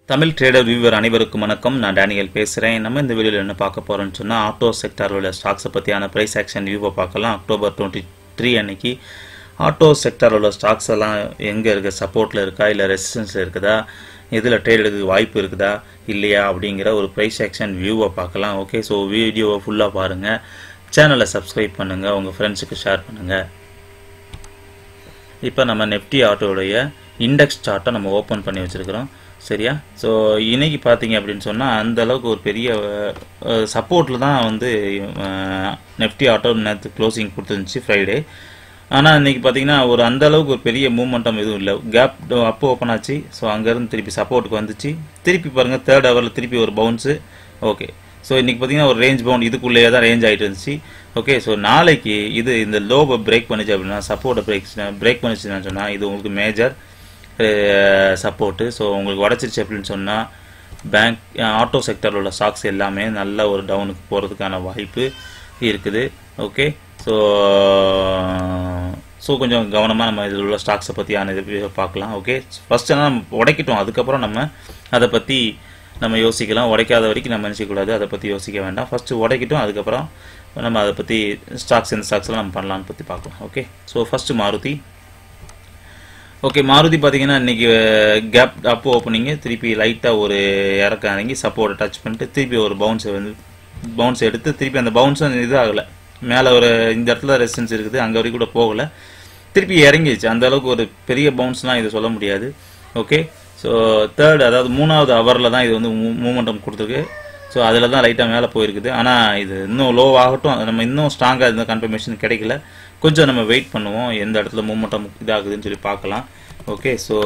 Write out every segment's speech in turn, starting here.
Tamil trader viewer அனைவருக்கும் வணக்கம். நான் டேனியல் பேசுகிறேன். நம்ம இந்த வீடியோவில் என்ன பார்க்க போகிறோம்னு சொன்னால் ஆட்டோ செக்டாரில் உள்ள ஸ்டாக்ஸை பற்றியான ப்ரைஸ் ஆக்ஷன் வியூவை பார்க்கலாம். October 23 அன்னைக்கு ஆட்டோ செக்டாரில் உள்ள ஸ்டாக்ஸ் எல்லாம் எங்கே இருக்குது, சப்போர்ட்டில் இருக்கா இல்லை ரெசிஸ்டன்ஸில் இருக்குதா, இதில் ட்ரேட் எடுக்க வாய்ப்பு இருக்குதா இல்லையா அப்படிங்கிற ஒரு ப்ரைஸ் ஆக்ஷன் வியூவை பார்க்கலாம். ஓகே, ஸோ வீடியோவை ஃபுல்லாக பாருங்கள், சேனலை சப்ஸ்கிரைப் பண்ணுங்கள், உங்கள் ஃப்ரெண்ட்ஸுக்கு ஷேர் பண்ணுங்கள். இப்போ நம்ம நிஃப்டி ஆட்டோடைய இண்டெக்ஸ் சார்ட்டை நம்ம ஓப்பன் பண்ணி வச்சுருக்கிறோம். சரியா? ஸோ இன்றைக்கி பார்த்தீங்க அப்படின்னு சொன்னால் அந்தளவுக்கு ஒரு பெரிய சப்போர்ட்டில் தான் வந்து நிஃப்டி ஆட்டோ நேற்று க்ளோசிங் கொடுத்துருந்துச்சு ஃப்ரைடே. ஆனால் இன்றைக்கி பார்த்தீங்கன்னா ஒரு அந்தளவுக்கு ஒரு பெரிய மூமெண்டம் எதுவும் இல்லை. கேப் அப்போ ஓப்பன் ஆச்சு. ஸோ அங்கேருந்து திருப்பி சப்போர்ட்டுக்கு வந்துச்சு. திருப்பி பாருங்கள், 3rd ஹவரில் திருப்பி ஒரு பவுன்ஸு. ஓகே, ஸோ இன்றைக்கி பார்த்தீங்கன்னா ஒரு ரேஞ்ச் பவுண்ட் இதுக்குள்ளேயே தான் ரேஞ்ச் ஆகிட்டு இருந்துச்சு. ஓகே, ஸோ நாளைக்கு இது இந்த லோவை பிரேக் பண்ணிச்சு அப்படின்னா, சப்போர்ட்டை பிரேக் பண்ணிச்சுன்னு சொன்னால் இது உங்களுக்கு மேஜர் சப்போர்ட்டு. ஸோ உங்களுக்கு உடச்சிருச்சு அப்படின்னு சொன்னால் பேங்க் ஆட்டோ செக்டரில் உள்ள ஸ்டாக்ஸ் எல்லாமே நல்ல ஒரு டவுனுக்கு போகிறதுக்கான வாய்ப்பு இருக்குது. ஓகே, ஸோ கொஞ்சம் கவனமாக நம்ம இதில் உள்ள ஸ்டாக்ஸை பற்றியான இது பார்க்கலாம். ஓகே, ஃபஸ்ட்டு நம்ம உடைக்கிட்டோம், அதுக்கப்புறம் நம்ம அதை பற்றி நம்ம யோசிக்கலாம். உடைக்காத வரைக்கும் நம்ம நினச்சிக்கூடாது, அதை பற்றி யோசிக்க வேண்டாம். ஃபஸ்ட்டு உடைக்கிட்டோம், அதுக்கப்புறம் நம்ம அதை பற்றி ஸ்டாக்ஸ் இந்த ஸ்டாக்ஸ்லாம் நம்ம பண்ணலான்னு பற்றி பார்க்கலாம். Okay, so first Maruti. Okay, Maruti பார்த்தீங்கன்னா இன்றைக்கி கேப் அப்போ ஓப்பனிங்கு திருப்பி லைட்டாக ஒரு இறக்க இறங்கி சப்போர்ட்டை டச் பண்ணிட்டு திருப்பி ஒரு பவுன்ஸ் எடுத்து திருப்பி அந்த பவுன்ஸும் இது ஆகலை. மேலே ஒரு இந்த இடத்துல ரெசிஸ்டன்ஸ் இருக்குது, அங்கே வரைக்கும் கூட போகலை, திருப்பி இறங்கிடுச்சு. அந்தளவுக்கு ஒரு பெரிய பவுன்ஸ்லாம் இது சொல்ல முடியாது. ஓகே, ஸோ 3rd அதாவது 3வது ஹவரில் தான் இது வந்து மூமெண்டம் கொடுத்துருக்கு. ஸோ அதில் தான் லைட்டாக மேலே போயிருக்குது. ஆனால் இது இன்னும் லோ ஆகட்டும், நம்ம இன்னும் ஸ்ட்ராங்காக இருந்த கன்ஃபர்மேஷன் கிடைக்கல. கொஞ்சம் நம்ம வெயிட் பண்ணுவோம், எந்த இடத்துல மூமெண்டம் இதாகுதுன்னு சொல்லி பார்க்கலாம். ஓகே, ஸோ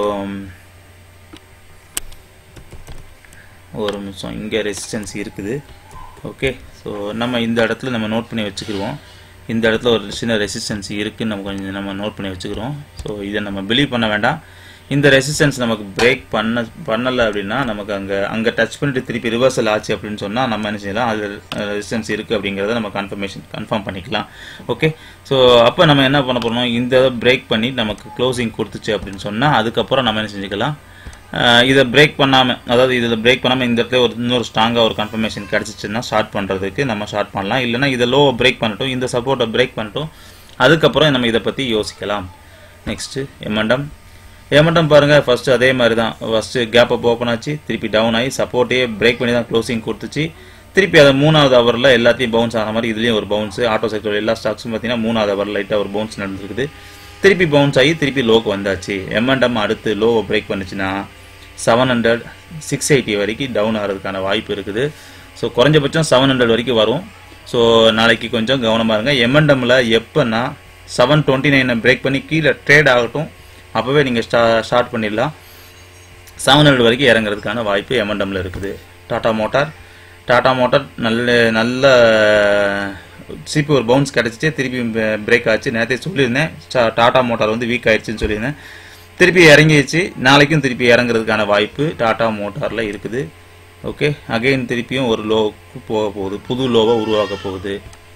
ஒரு நிமிஷம், இங்கே ரெசிஸ்டன்ஸ் இருக்குது. ஓகே, ஸோ நம்ம இந்த இடத்துல நம்ம நோட் பண்ணி வச்சுக்கிடுவோம். இந்த இடத்துல ஒரு சின்ன ரெசிஸ்டன்ஸ் இருக்குதுன்னு நம்ம நோட் பண்ணி வச்சுக்கிறோம். ஸோ இதை நம்ம பிலீவ் பண்ண வேண்டாம். இந்த ரெசிஸ்டன்ஸ் நமக்கு பிரேக் பண்ணலை அப்படின்னா, நமக்கு அங்கே டச் பண்ணிட்டு திருப்பி ரிவர்சல் ஆச்சு அப்படின்னு சொன்னால் நம்ம என்ன செய்யலாம், அது ரெசிஸ்டன்ஸ் இருக்குது அப்படிங்கிறத நம்ம கன்ஃபார்ம் பண்ணிக்கலாம். ஓகே, ஸோ அப்போ நம்ம என்ன பண்ண போகிறோம், இந்த பிரேக் பண்ணி நமக்கு க்ளோசிங் கொடுத்துச்சு அப்படின்னு சொன்னால் அதுக்கப்புறம் நம்ம என்ன செஞ்சுக்கலாம், இதை பிரேக் பண்ணாமல், அதாவது இதில் பிரேக் பண்ணாமல் இந்த இடத்துல இன்னொரு ஸ்ட்ராங்காக ஒரு கன்ஃபர்மேஷன் கிடச்சிச்சுன்னா ஸ்டார்ட் பண்ணுறதுக்கு நம்ம ஸ்டார்ட் பண்ணலாம். இல்லைனா இதை லோவை பிரேக் பண்ணட்டும், இந்த சப்போர்ட்டை பிரேக் பண்ணட்டும், அதுக்கப்புறம் நம்ம இதை பற்றி யோசிக்கலாம். நெக்ஸ்ட்டு எமண்டம் பாருங்கள். ஃபஸ்ட்டு அதே மாதிரி தான், ஃபஸ்ட்டு கேப் அப் ஓப்பன் ஆச்சு, திருப்பி டவுன் ஆகி சப்போர்ட்டையே பிரேக் பண்ணி தான் க்ளோசிங் கொடுத்துச்சு. திருப்பி அதை 3வது ஹவரில் எல்லாத்தையும் பவுன்ஸ் ஆன மாதிரி இதுலேயும் ஒரு பவுன்ஸு. ஆட்டோ செக்டர் எல்லா ஸ்டாக்ஸும் பார்த்தீங்கன்னா 3வது ஹவரில் லைட்டாக ஒரு பவுன்ஸ் நடந்துருக்குது. திருப்பி பவுன்ஸ் ஆகி திருப்பி லோக்கு வந்தாச்சு. எம்என்டம் அடுத்து லோவை பிரேக் பண்ணிச்சுன்னா 700 680 வரைக்கும் டவுன் ஆகிறதுக்கான வாய்ப்பு இருக்குது. ஸோ குறைஞ்சபட்சம் 700 வரைக்கும் வரும். ஸோ நாளைக்கு கொஞ்சம் கவனமாக இருங்க. எம்என்டமில் எப்போன்னா 729 பிரேக் பண்ணி கீழே ட்ரேட் ஆகட்டும், அப்போவே நீங்கள் ஸ்டார்ட் பண்ணிடலாம். 700 வரைக்கும் இறங்குறதுக்கான வாய்ப்பு எம்என்டமில் இருக்குது. டாடா மோட்டார் நல்ல திருப்பி ஒரு பவுன்ஸ் கிடச்சிச்சு, திருப்பி பிரேக் ஆச்சு. நேற்றே சொல்லியிருந்தேன் டாடா மோட்டார் வந்து வீக் ஆயிடுச்சுன்னு சொல்லியிருந்தேன். திருப்பி இறங்கிடுச்சு, நாளைக்கும் திருப்பி இறங்குறதுக்கான வாய்ப்பு டாடா மோட்டாரில் இருக்குது. ஓகே, அகைன் திருப்பியும் ஒரு லோவுக்கு போக போகுது, புது லோவை உருவாக்க போகுது.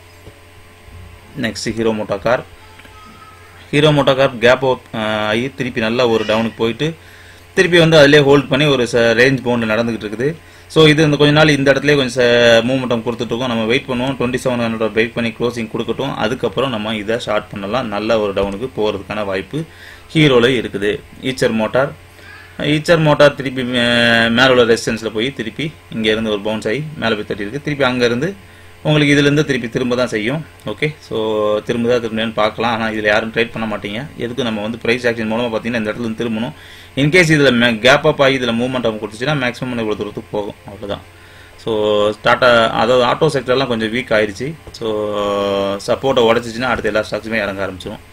Next Hero MotoCorp gap ஆகி திருப்பி நல்லா ஒரு டவுனுக்கு போயிட்டு திருப்பி வந்து அதிலே ஹோல்ட் பண்ணி ஒரு ரேஞ்ச் பவுண்டில் நடந்துகிட்டு இருக்குது. ஸோ இது இந்த கொஞ்ச நாள் இந்த இடத்துல கொஞ்சம் மூமெண்டம் கொடுத்துட்ருக்கோம். நம்ம வெயிட் பண்ணுவோம், 2700 பிரேக் பண்ணி க்ளோசிங் கொடுக்கட்டும், அதுக்கப்புறம் நம்ம இதை ஷார்ட் பண்ணலாம். நல்ல ஒரு டவுனுக்கு போகிறதுக்கான வாய்ப்பு ஹீரோவில் இருக்குது. ஈச்சர் மோட்டார் திருப்பி மேலே உள்ள ரெசிஸ்டன்ஸில் போய் திருப்பி இங்கேருந்து ஒரு பவுன்ஸ் ஆகி மேலே போய் தட்டி இருக்குது. திருப்பி அங்கேருந்து உங்களுக்கு இதிலேருந்து திரும்ப தான் செய்யும். ஓகே, ஸோ திரும்புன்னு பார்க்கலாம். ஆனால் இதில் யாரும் ட்ரேட் பண்ண மாட்டீங்க. எதுக்கு நம்ம வந்து ப்ரைஸ் ஆக்ஷன் மூலமாக பார்த்தீங்கன்னா இந்த இடத்துல திரும்பணும். இன்கேஸ் இதில் கேப் அப் ஆகி இதில் மூவ்மெண்ட் கொடுத்துச்சுன்னா மேக்ஸிமம் இவ்வளோ தூரத்துக்கு போகும், அவ்வளோதான். ஸோ அதாவது ஆட்டோ செக்டர்லாம் கொஞ்சம் வீக் ஆயிடுச்சு. ஸோ சப்போர்ட்டை உடச்சிச்சின்னா அடுத்த எல்லா ஸ்டாக்ஸுமே இறங்க ஆரம்பிச்சிடும்.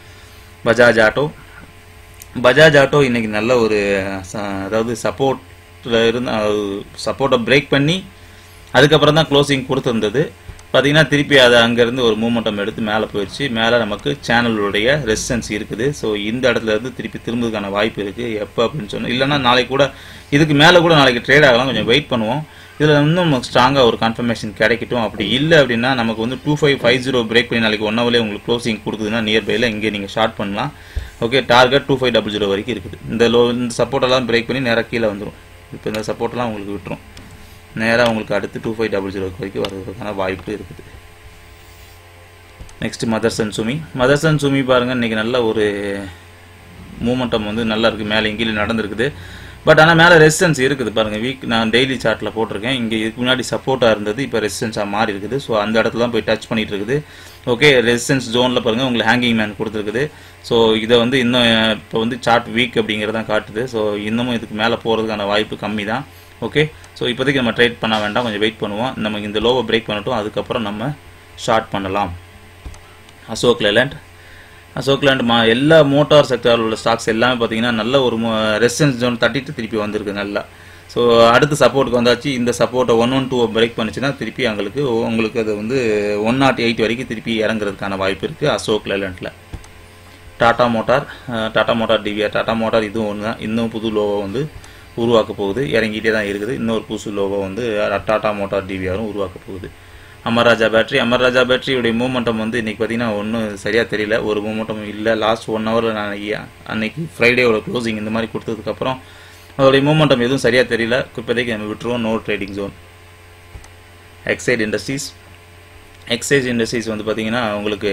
பஜாஜ் ஆட்டோ இன்றைக்கி நல்ல ஒரு அதாவது சப்போர்ட்டை பிரேக் பண்ணி அதுக்கப்புறம் தான் க்ளோசிங் கொடுத்துருந்தது. பார்த்தீங்கன்னா திருப்பி அதை அங்கேருந்து ஒரு மூமெண்டம் எடுத்து மேலே போயிடுச்சு. மேலே நமக்கு சேனலுடைய ரெசிஸ்டன்ஸ் இருக்குது. ஸோ இந்த இடத்துல இருந்து திரும்புறதுக்கான வாய்ப்பு இருக்குது. எப்போ அப்படின்னு சொன்னால், இல்லைனா நாளைக்கு கூட இதுக்கு மேலே கூட நாளைக்கு ட்ரேட் ஆகலாம். கொஞ்சம் வெயிட் பண்ணுவோம். இதில் இன்னும் நமக்கு ஸ்ட்ராங்காக ஒரு கன்ஃபர்மேஷன் கிடைக்கட்டும். அப்படி இல்லை அப்படின்னா நமக்கு வந்து 2550 பிரேக் பண்ணி நாளைக்கு 1 ஹவர்லேயே உங்களுக்கு க்ளோசிங் கொடுக்குதுன்னா நியர்பையில் இங்கே நீங்கள் ஸ்டார்ட் பண்ணலாம். ஓகே, டார்கெட் 2500 வரைக்கும் இருக்குது. இந்த சப்போர்ட்டெல்லாம் பிரேக் பண்ணி நேராக கீழே வந்துடும். இப்போ இந்த சப்போர்ட்லாம் உங்களுக்கு விட்டுரும், நேராக உங்களுக்கு அடுத்து 2500 வரைக்கும் வர்றதுக்கான வாய்ப்பு இருக்குது. நெக்ஸ்ட் மதர்சன் சுமி பாருங்கள், இன்றைக்கி நல்ல ஒரு மூமெண்டம் வந்து நல்லா இருக்குது, மேலே கீழே நடந்துருக்குது. பட் ஆனால் மேலே ரெசிஸ்டன்ஸ் இருக்குது பாருங்கள். நான் டெய்லி சார்ட்டில் போட்டிருக்கேன், இங்கே இதுக்கு முன்னாடி சப்போர்ட்டாக இருந்தது, இப்போ ரெசிஸ்டன்ஸாக மாறி இருக்குது. ஸோ அந்த இடத்துல தான் போய் டச் பண்ணிட்டு இருக்குது. ஓகே, ரெசிஸ்டன்ஸ் ஜோனில் பாருங்கள் உங்களுக்கு ஹேங்கிங் மேன் கொடுத்துருக்குது. ஸோ இதை வந்து இன்னும் இப்போ வந்து சார்ட் வீக் அப்படிங்கிறதான் காட்டுது. ஸோ இன்னமும் இதுக்கு மேலே போகிறதுக்கான வாய்ப்பு கம்மி தான். ஓகே, ஸோ இப்போதைக்கு நம்ம ட்ரேட் பண்ண வேண்டாம், கொஞ்சம் வெயிட் பண்ணுவோம். நமக்கு இந்த லோவை பிரேக் பண்ணட்டும், அதுக்கப்புறம் நம்ம ஷார்ட் பண்ணலாம். அசோக் லேலண்ட் எல்லா மோட்டார் செக்டாரில் உள்ள ஸ்டாக்ஸ் எல்லாமே பார்த்தீங்கன்னா நல்ல ஒரு ரெசிஸ்டன்ஸ் ஜோன் தட்டிட்டு திருப்பி வந்திருக்கு நல்லா. ஸோ அடுத்த சப்போர்ட்டுக்கு வந்தாச்சு. இந்த சப்போர்ட்டை 112 பிரேக் பண்ணிச்சுன்னா திருப்பி உங்களுக்கு அது வந்து 108 வரைக்கும் திருப்பி இறங்குறதுக்கான வாய்ப்பு இருக்குது அசோக் லேலண்டில். Tata motor DVR Tata motor இதுவும் ஒன்று தான். இன்னும் புது லோவை வந்து உருவாக்க போகுது, இறங்கிட்டே தான் இருக்குது. இன்னொரு புது லோவை வந்து டாடா மோட்டார் டிவிஆரும் உருவாக்க போகுது. அமர்ராஜா பேட்டரியுடைய மூமெண்டம் வந்து இன்றைக்கி பார்த்தீங்கன்னா ஒன்றும் சரியாக தெரியல, ஒரு மூமெண்டம் இல்லை. லாஸ்ட் 1 ஹவரில் நான் அன்னைக்கு ஃப்ரைடேயோட க்ளோசிங் இந்த மாதிரி கொடுத்ததுக்கப்புறம் அதோடைய மூமெண்டம் எதுவும் சரியாக தெரியல. இப்போதைக்கு நம்ம விட்டுருவோம், no trading zone. Exide industries வந்து பார்த்தீங்கன்னா உங்களுக்கு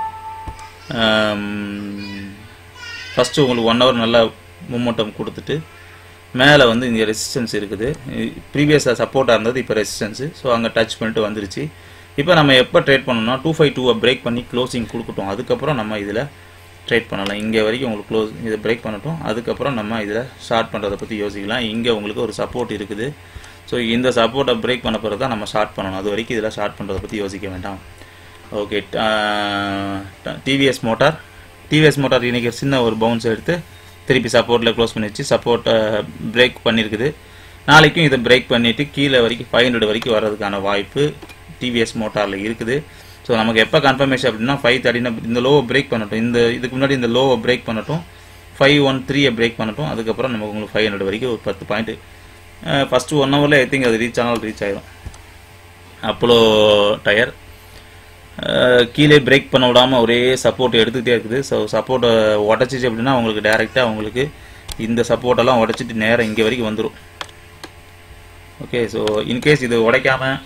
ஃபஸ்ட்டு உங்களுக்கு 1 ஹவர் நல்லா மூமெண்டம் கொடுத்துட்டு மேலே வந்து இங்கே ரெசிஸ்டன்ஸ் இருக்குது. ப்ரீவியஸாக சப்போர்ட்டாக இருந்தது, இப்போ ரெசிஸ்டன்ஸு. ஸோ அங்கே டச் பண்ணிட்டு வந்துருச்சு. இப்போ நம்ம எப்போ ட்ரேட் பண்ணோம்னா 252 பிரேக் பண்ணி க்ளோசிங் கொடுக்கட்டும், அதுக்கப்புறம் நம்ம இதில் ட்ரேட் பண்ணலாம். இங்கே வரைக்கும் உங்களுக்கு இதை பிரேக் பண்ணட்டும், அதுக்கப்புறம் நம்ம இதில் ஷார்ட் பண்ணுறதை பற்றி யோசிக்கலாம். இங்கே உங்களுக்கு ஒரு சப்போர்ட் இருக்குது. ஸோ இந்த சப்போர்ட்டை பிரேக் பண்ண பிறகு தான் நம்ம ஷார்ட் பண்ணணும், அது வரைக்கும் இதில் ஷார்ட் பண்ணுறதை பற்றி யோசிக்க வேண்டாம். ஓகே, டிவிஎஸ் மோட்டார் இன்றைக்கி சின்ன ஒரு பவுன்ஸ் எடுத்து திருப்பி சப்போர்ட்டில் க்ளோஸ் பண்ணி வச்சு சப்போர்ட்டை பிரேக் பண்ணியிருக்குது. நாளைக்கும் இதை பிரேக் பண்ணிவிட்டு கீழே வரைக்கும் 500 வரைக்கும் வர்றதுக்கான வாய்ப்பு டிவிஎஸ் மோட்டாரில் இருக்குது. ஸோ நமக்கு எப்போ கன்ஃபர்மேஷன் அப்படின்னா 530 இந்த லோவை பிரேக் பண்ணட்டும், இதுக்கு முன்னாடி இந்த லோவை பிரேக் பண்ணட்டும், 513 பிரேக் பண்ணட்டும், அதுக்கப்புறம் நமக்கு உங்களுக்கு 500 வரைக்கும் ஒரு 10 பாயிண்ட் ஃபஸ்ட்டு 1 ஹவரில் ஐ திங்க் அது ரீச் ஆயிடும். அப்போலோ டயர் கீழே பிரேக் பண்ண விடாமல் ஒரே சப்போர்ட் எடுத்துக்கிட்டே இருக்குது. ஸோ சப்போர்ட்டை உடச்சிச்சு அப்படின்னா உங்களுக்கு டைரெக்டாக உங்களுக்கு இந்த சப்போர்ட்டெல்லாம் உடச்சிட்டு நேராக இங்கே வரைக்கும் வந்துடும். ஓகே, ஸோ இன்கேஸ் இது உடைக்காமல்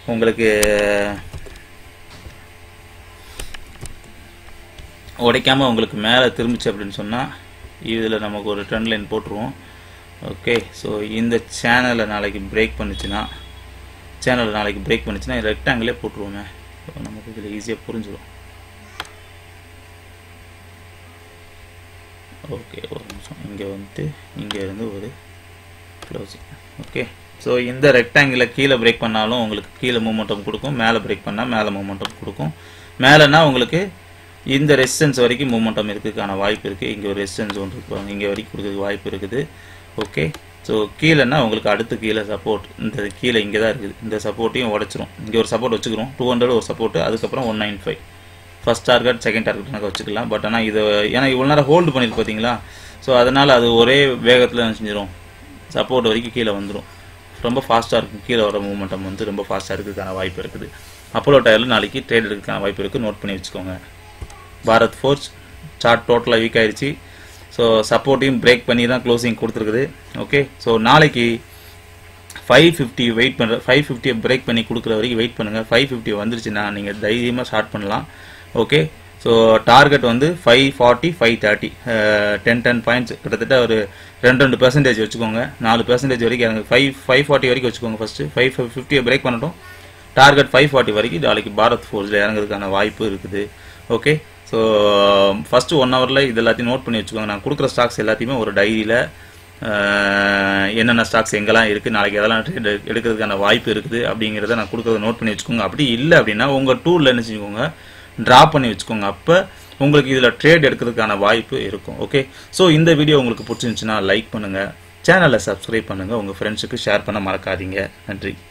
உங்களுக்கு மேலே திரும்பிச்சு அப்படின்னு சொன்னால் இதில் நமக்கு ஒரு ட்ரெண்ட் லைன் போட்டுருவோம். ஓகே, ஸோ இந்த சேனலை நாளைக்கு பிரேக் பண்ணிச்சுன்னா ரெக்டாங்கிளே போட்டுருவோங்க. நமக்கு இதில் ஈஸியாக புரிஞ்சிடும். ஓகே, ஒரு நிமிஷம், இங்கே இருந்து ஒரு க்ளோசிங். ஓகே, ஸோ இந்த ரெக்டாங்கிளை கீழே பிரேக் பண்ணாலும் உங்களுக்கு கீழே மூமெண்டம் கொடுக்கும், மேலே பிரேக் பண்ணால் மேலே மூமெண்டம் கொடுக்கும். மேலேனா உங்களுக்கு இந்த ரெசிஸ்டன்ஸ் வரைக்கும் மூமெண்டம் இருக்கிறதுக்கான வாய்ப்பு இருக்குது. இங்கே ஒரு ரெசிஸ்டன்ஸ் ஒன்று இருக்கு, இங்கே வரைக்கும் கொடுக்கறதுக்கு வாய்ப்பு இருக்குது. ஓகே, ஸோ கீழேன்னா உங்களுக்கு அடுத்து கீழே சப்போர்ட் இந்த கீழே இங்கே தான் இருக்குது, இந்த சப்போர்ட்டையும் உடச்சிரும். இங்கே ஒரு சப்போர்ட் வச்சுக்கிறோம், 200 ஒரு சப்போர்ட்டு, அதுக்கப்புறம் 195 ஃபஸ்ட் டார்கெட் செகண்ட் டார்கெட் எனக்கு வச்சுக்கலாம். பட் ஆனால் இது ஏன்னா இவ்வளோ நேரம் ஹோல்டு பண்ணியிருக்கு பார்த்தீங்களா, ஸோ அதனால் அது ஒரே வேகத்தில் செஞ்சிடும், சப்போர்ட் வரைக்கும் கீழே வந்துடும். ரொம்ப ஃபாஸ்ட்டாக இருக்கும், கீழே வர மூமெண்டம் வந்து ரொம்ப ஃபாஸ்ட்டாக இருக்கிறதுக்கான வாய்ப்பு இருக்குது. அப்போலோ டயரில் நாளைக்கு ட்ரேட் எடுக்கிறதுக்கான வாய்ப்பு இருக்குது, நோட் பண்ணி வச்சுக்கோங்க. பாரத் ஃபோர்ஜ் சார்ட் டோட்டலாக வீக் ஆகிடுச்சு. ஸோ சப்போர்ட்டையும் பிரேக் பண்ணி தான் க்ளோசிங் கொடுத்துருக்குது. ஓகே, ஸோ நாளைக்கு 550 வெயிட் பண்ணுற 550 பிரேக் பண்ணி கொடுக்குற வரைக்கும் வெயிட் பண்ணுங்கள். 550 வந்துருச்சுன்னா நீங்கள் தைரியமாக ஸ்டார்ட் பண்ணலாம். ஓகே, ஸோ டார்கெட் வந்து 540 530 10 பாயிண்ட்ஸ் கிட்டத்தட்ட ஒரு 2% வச்சுக்கோங்க. 4% வரைக்கும் இறங்க 540 வரைக்கும் வச்சுக்கோங்க. ஃபஸ்ட்டு 550 பிரேக் பண்ணட்டும், டார்கெட் 540 வரைக்கும் நாளைக்கு பாரத் ஃபோர்ஸில் இறங்குறதுக்கான வாய்ப்பு இருக்குது. ஓகே, ஸோ ஃபஸ்ட்டு 1 ஹவரில் இது எல்லாத்தையும் நோட் பண்ணி வச்சுக்கோங்க. நான் கொடுக்குற ஸ்டாக்ஸ் எல்லாத்தையுமே ஒரு டைரியில் என்னென்ன ஸ்டாக்ஸ் எங்கெல்லாம் இருக்குது, நாளைக்கு எதெல்லாம் ட்ரேட் எடுக்கிறதுக்கான வாய்ப்பு இருக்குது அப்படிங்கிறத நான் கொடுக்குறத நோட் பண்ணி வச்சுக்கோங்க. அப்படி இல்லை அப்படின்னா உங்கள் டூலில் என்ன செஞ்சுக்கோங்க, ட்ரா பண்ணி வச்சுக்கோங்க. அப்போ உங்களுக்கு இதில் ட்ரேட் எடுக்கிறதுக்கான வாய்ப்பு இருக்கும். ஓகே, ஸோ இந்த வீடியோ உங்களுக்கு பிடிச்சிருந்துச்சுன்னா லைக் பண்ணுங்கள், சேனலை சப்ஸ்கிரைப் பண்ணுங்கள், உங்கள் ஃப்ரெண்ட்ஸுக்கு ஷேர் பண்ண மறக்காதீங்க. நன்றி.